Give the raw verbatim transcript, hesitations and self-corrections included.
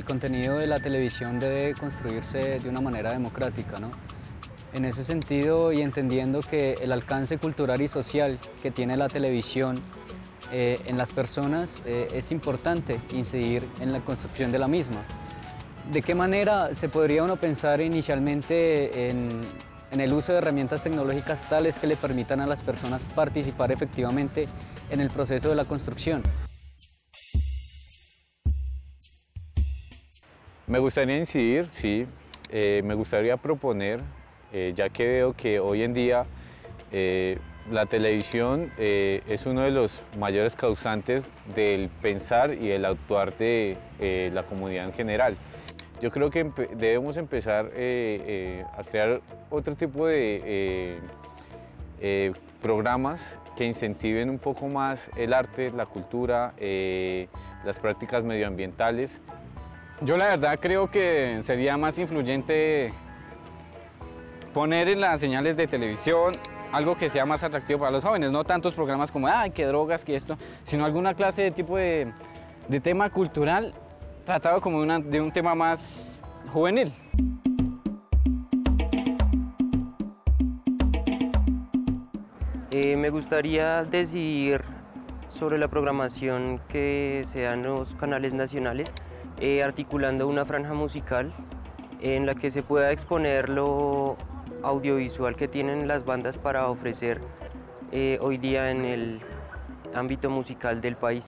el contenido de la televisión debe construirse de una manera democrática, ¿no? En ese sentido, y entendiendo que el alcance cultural y social que tiene la televisión eh, en las personas, eh, es importante incidir en la construcción de la misma. ¿De qué manera se podría uno pensar inicialmente en, en el uso de herramientas tecnológicas tales que le permitan a las personas participar efectivamente en el proceso de la construcción? Me gustaría incidir, sí, eh, me gustaría proponer, eh, ya que veo que hoy en día eh, la televisión eh, es uno de los mayores causantes del pensar y el actuar de eh, la comunidad en general. Yo creo que empe debemos empezar eh, eh, a crear otro tipo de eh, eh, programas que incentiven un poco más el arte, la cultura, eh, las prácticas medioambientales. Yo la verdad creo que sería más influyente poner en las señales de televisión algo que sea más atractivo para los jóvenes, no tantos programas como ¡ay, qué drogas, qué esto!, sino alguna clase de tipo de, de tema cultural tratado como una, de un tema más juvenil. Eh, me gustaría decidir sobre la programación que se da en los canales nacionales, eh, articulando una franja musical en la que se pueda exponer lo audiovisual que tienen las bandas para ofrecer eh, hoy día en el ámbito musical del país.